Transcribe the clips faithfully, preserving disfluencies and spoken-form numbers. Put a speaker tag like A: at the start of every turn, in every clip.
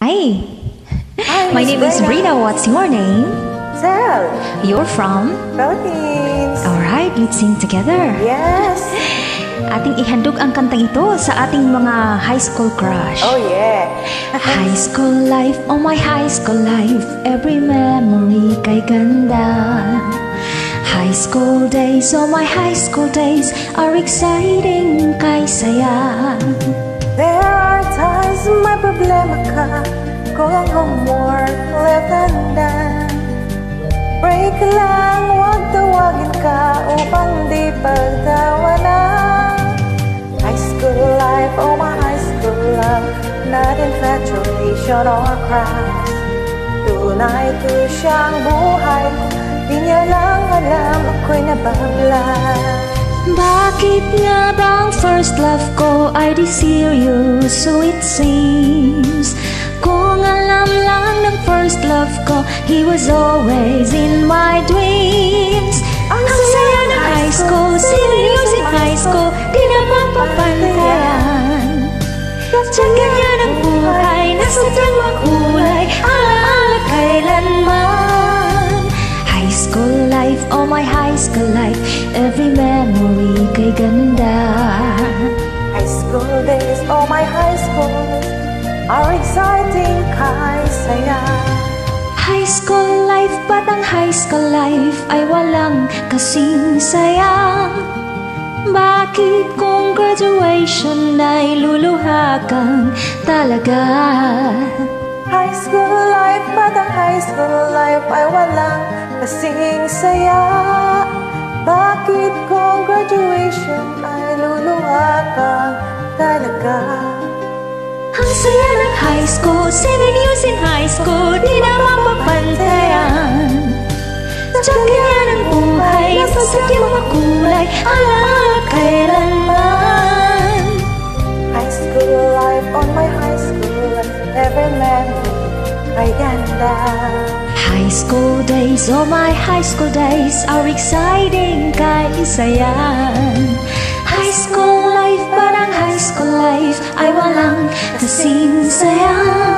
A: Hi.
B: Hi,
A: My
B: Miss
A: name is
B: Brina.
A: Brina. What's your name?
B: Sal.
A: You're from?
B: Philippines.
A: Alright, let's sing together.
B: Yes.
A: Ating ihandog ang kantang ito sa ating mga high school crush.
B: Oh, yeah.
A: High school life, oh my high school life, every memory kay ganda. High school days, oh my high school days, are exciting kay saya.
B: There are times may problema ka kung ang homework left undone. Break lang, huwag tawagin ka upang di pagtawanan. High school life, oh my high school love, not infatuation or crush. Tunay to siyang buhay ko, di niya lang alam ako'y nababla.
A: Bakit nga bang first love ko ay di serious, so it seems? Kung alam lang ng first love ko, he was always in my dreams. Ang saya ng high school, serious in high school, di na mapapantayan. Tsaga niya ng buhay, nasadyang makulay, alaala kailanman. High school life, oh my high school life, every memory kay ganda.
B: High school days, oh my high school days, are exciting kay saya.
A: High school life, ba't ang high school life ay walang kasing saya? Bakit kung graduation ay luluha kang talaga?
B: High school life, ba't ang high school life ay walang kasing saya? Bakit kung graduation ay luluha kang talaga?
A: Ang saya ng high school, seven years in high school, di na mapapantayan. Tsaga ng buhay, nasadyang makulay, alaala kailanman.
B: High school life, on my high school life, every memory ay ganda.
A: High school days, oh my high school days, are exciting kay saya. High school life, parang high school life ay walang kasing saya.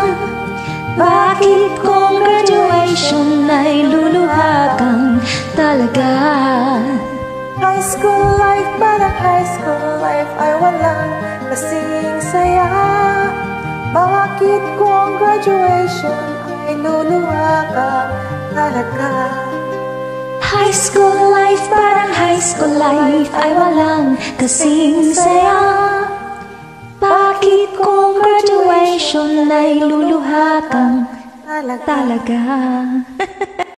A: Bakit kung graduation ay luluha kang talaga?
B: High school life, parang high school life ay walang kasing saya. Bakit kung graduation ay luluha ka talaga?
A: High school life, parang high school life ay walang kasing saya. Bakit kung graduation ay luluha kang
B: Talaga.
A: talaga?